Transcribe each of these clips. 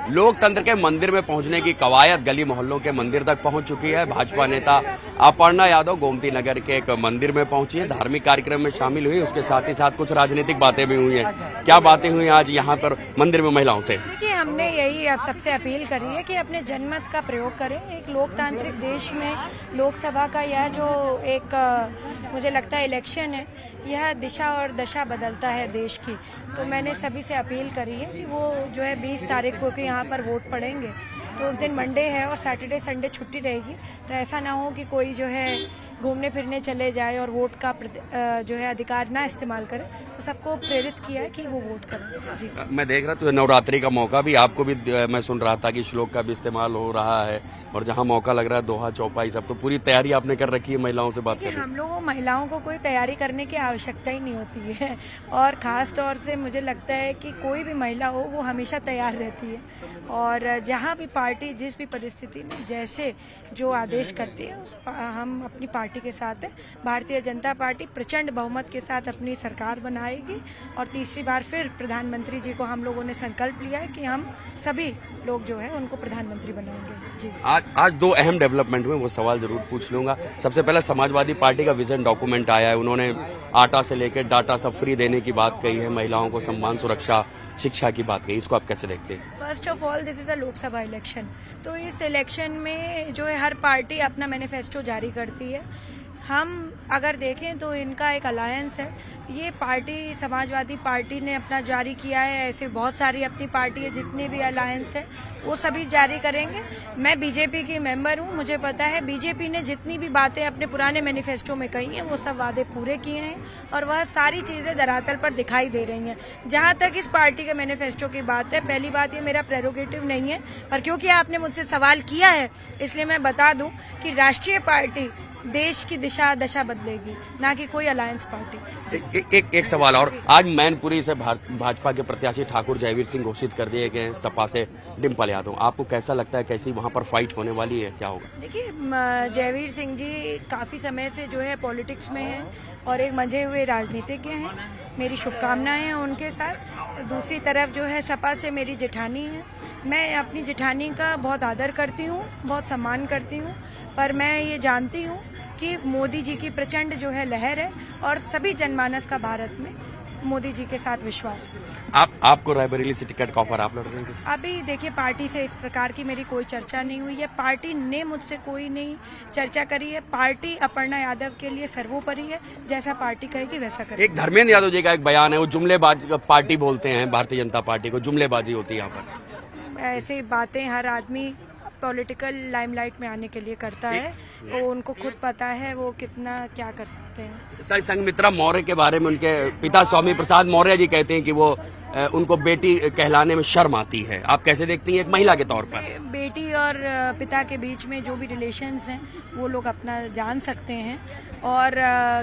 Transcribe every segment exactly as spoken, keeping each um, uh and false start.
लोकतंत्र के मंदिर में पहुंचने की कवायद गली मोहल्लों के मंदिर तक पहुंच चुकी है। भाजपा नेता अपर्णा यादव गोमती नगर के एक मंदिर में पहुंची है, धार्मिक कार्यक्रम में शामिल हुई। उसके साथ ही साथ कुछ राजनीतिक बातें भी हुई हैं। क्या बातें हुई आज यहाँ पर मंदिर में महिलाओं से? देखिए, हमने यही अब सबसे अपील करी है कि अपने जनमत का प्रयोग करें। एक लोकतांत्रिक देश में लोकसभा का यह जो एक मुझे लगता है इलेक्शन है, यह दिशा और दशा बदलता है देश की। तो मैंने सभी से अपील करी है कि वो जो है बीस तारीख को कि यहाँ पर वोट पड़ेंगे, तो उस दिन मंडे है और सैटरडे संडे छुट्टी रहेगी, तो ऐसा ना हो कि कोई जो है घूमने फिरने चले जाए और वोट का जो है अधिकार ना इस्तेमाल करे। तो सबको प्रेरित किया है कि वो वोट करें। जी, मैं देख रहा था नवरात्रि का मौका भी आपको भी, मैं सुन रहा था कि श्लोक का भी इस्तेमाल हो रहा है और जहां मौका लग रहा है दोहा चौपाई सब, तो पूरी तैयारी आपने कर रखी है महिलाओं से बात करके? हम लोगों महिलाओं को कोई तैयारी करने की आवश्यकता ही नहीं होती है, और ख़ास तौर से मुझे लगता है कि कोई भी महिला हो वो हमेशा तैयार रहती है, और जहाँ भी पार्टी जिस भी परिस्थिति में जैसे जो आदेश करती है उस हम अपनी पार्टी के साथ है। भारतीय जनता पार्टी प्रचंड बहुमत के साथ अपनी सरकार बनाएगी और तीसरी बार फिर प्रधानमंत्री जी को हम लोगों ने संकल्प लिया है कि हम सभी लोग जो है उनको प्रधानमंत्री बनाएंगे। जी, आज आज दो अहम डेवलपमेंट हुए, वो सवाल जरूर पूछ लूंगा। सबसे पहले समाजवादी पार्टी का विजन डॉक्यूमेंट आया है। उन्होंने आटा से लेकर डाटा सब फ्री देने की बात कही है, महिलाओं को सम्मान, सुरक्षा, शिक्षा की बात कही। इसको आप कैसे देखते हैं? First of all this is a Lok Sabha election, तो इस इलेक्शन में जो है हर पार्टी अपना मैनिफेस्टो जारी करती है। हम अगर देखें तो इनका एक अलायंस है। ये पार्टी समाजवादी पार्टी ने अपना जारी किया है, ऐसे बहुत सारी अपनी पार्टी है, जितने भी अलायंस है वो सभी जारी करेंगे। मैं बीजेपी की मेंबर हूँ, मुझे पता है बीजेपी ने जितनी भी बातें अपने पुराने मैनिफेस्टो में कही हैं वो सब वादे पूरे किए हैं और वह सारी चीजें धरातल पर दिखाई दे रही हैं। जहाँ तक इस पार्टी के मैनिफेस्टो की बात है, पहली बात ये मेरा प्रेरोगेटिव नहीं है, पर क्योंकि आपने मुझसे सवाल किया है इसलिए मैं बता दूं कि राष्ट्रीय पार्टी देश की दिशा दशा बदलेगी, ना कि कोई अलायंस पार्टी। एक एक, एक सवाल और, आज मैनपुरी से भाजपा के प्रत्याशी ठाकुर जयवीर सिंह घोषित कर दिए गए, सपा से डिम्पल यादव। आपको कैसा लगता है, कैसी वहां पर फाइट होने वाली है, क्या होगा? देखिए, जयवीर सिंह जी काफी समय से जो है पॉलिटिक्स में हैं और एक मंझे हुए राजनीतिज्ञ हैं। मेरी शुभकामनाएं हैं उनके साथ। दूसरी तरफ जो है सपा से मेरी जेठानी है। मैं अपनी जेठानी का बहुत आदर करती हूँ, बहुत सम्मान करती हूँ, पर मैं ये जानती हूँ कि मोदी जी की प्रचंड जो है लहर है और सभी जनमानस का भारत में मोदी जी के साथ विश्वास है। आप आपको रायबरेली से टिकट का ऑफर आप लड़ रहे हैं? अभी देखिए, पार्टी से इस प्रकार की मेरी कोई चर्चा नहीं हुई है। पार्टी ने मुझसे कोई नहीं चर्चा करी है। पार्टी अपर्णा यादव के लिए सर्वोपरि है, जैसा पार्टी कहेगी वैसा करेगी। एक धर्मेंद्र यादव जी का एक बयान है, वो जुमलेबाजी पार्टी बोलते हैं, भारतीय जनता पार्टी को जुमलेबाजी होती है यहाँ पर। ऐसी बातें हर आदमी पॉलिटिकल लाइमलाइट में आने के लिए करता है, वो उनको खुद पता है वो कितना क्या कर सकते हैं। संघमित्रा मौर्य के बारे में उनके पिता स्वामी प्रसाद मौर्य जी कहते हैं कि वो उनको बेटी कहलाने में शर्म आती है। आप कैसे देखती हैं एक महिला के तौर पर? बेटी और पिता के बीच में जो भी रिलेशंस हैं वो लोग अपना जान सकते हैं, और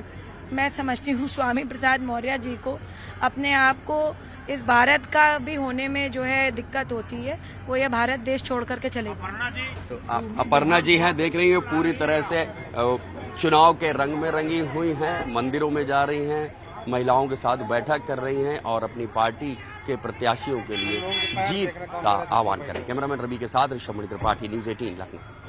मैं समझती हूँ स्वामी प्रसाद मौर्य जी को अपने आप को इस भारत का भी होने में जो है दिक्कत होती है, वो ये भारत देश छोड़ करके चले गए। तो अपर्णा जी हैं, देख रही हैं पूरी तरह से चुनाव के रंग में रंगी हुई हैं, मंदिरों में जा रही हैं, महिलाओं के साथ बैठक कर रही हैं और अपनी पार्टी के प्रत्याशियों के लिए जीत का आह्वान करें। कैमरामैन रवि के साथ ऋषभ त्रिपाठी, न्यूज़ अठारह लखनऊ।